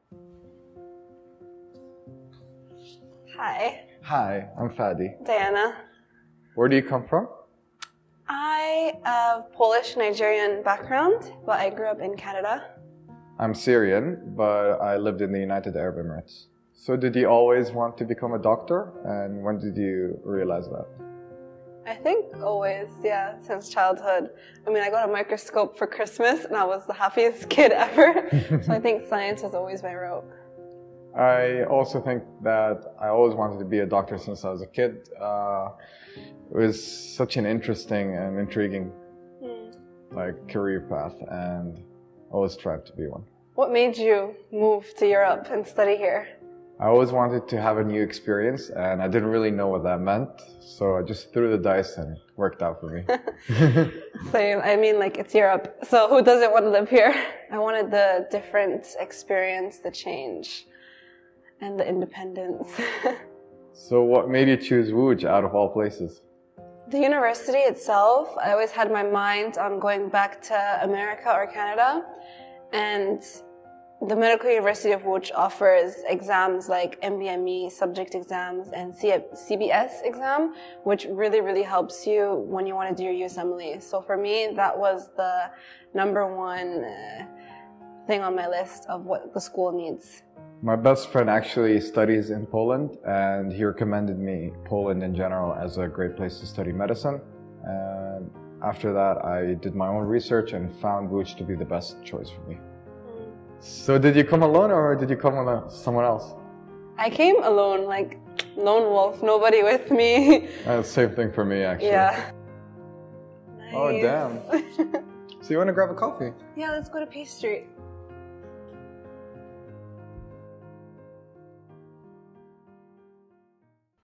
Hi. Hi, I'm Fadi. Diana. Where do you come from? I have Polish-Nigerian background, but I grew up in Canada. I'm Syrian, but I lived in the United Arab Emirates. So did you always want to become a doctor? And when did you realize that? I think always, yeah, since childhood. I mean, I got a microscope for Christmas and I was the happiest kid ever. So I think science was always my route. I also think that I always wanted to be a doctor since I was a kid. It was such an interesting and intriguing career path, and I always strive to be one. What made you move to Europe and study here? I always wanted to have a new experience, and I didn't really know what that meant, so I just threw the dice and it worked out for me. Same. I mean, like, it's Europe, so who doesn't want to live here? I wanted the different experience, the change, and the independence. So what made you choose Łódź out of all places? The university itself, I always had my mind on going back to America or Canada, and the Medical University of Łódź offers exams like MBME subject exams and CBS exam, which really, really helps you when you want to do your USMLE. So for me, that was the number one thing on my list of what the school needs. My best friend actually studies in Poland, and he recommended me Poland in general as a great place to study medicine. And after that, I did my own research and found Łódź to be the best choice for me. So did you come alone or did you come with someone else? I came alone, like lone wolf, nobody with me. Same thing for me, actually. Yeah. Nice. Oh, damn. So you want to grab a coffee? Yeah, let's go to P Street.